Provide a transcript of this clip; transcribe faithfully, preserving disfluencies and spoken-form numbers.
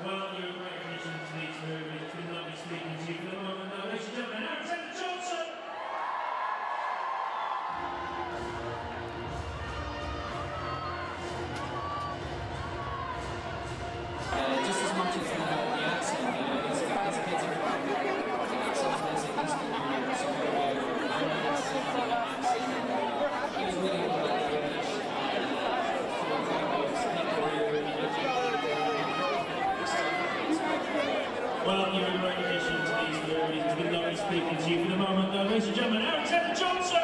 Well, you're a great addition to these movies. It's been lovely speaking to you for the moment, though. Ladies and gentlemen, Alexander Johnson! Uh, just as much as the, the accent, you know, it's about getting from the accent as it is to the so he was really all about the English. Well, you're a great addition to these movies. It's been lovely speaking to you for the moment, though. Ladies and gentlemen, Alexander Johnson!